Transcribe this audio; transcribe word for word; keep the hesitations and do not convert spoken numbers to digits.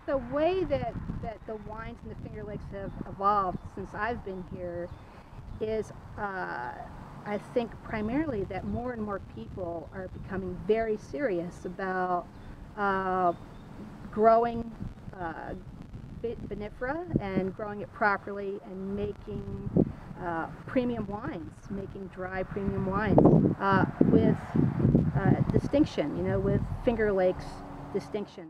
the way that, that the wines in the Finger Lakes have evolved since I've been here is, uh, I think, primarily that more and more people are becoming very serious about uh, growing uh, vinifera and growing it properly and making uh, premium wines, making dry premium wines uh, with uh, distinction, you know, with Finger Lakes distinction.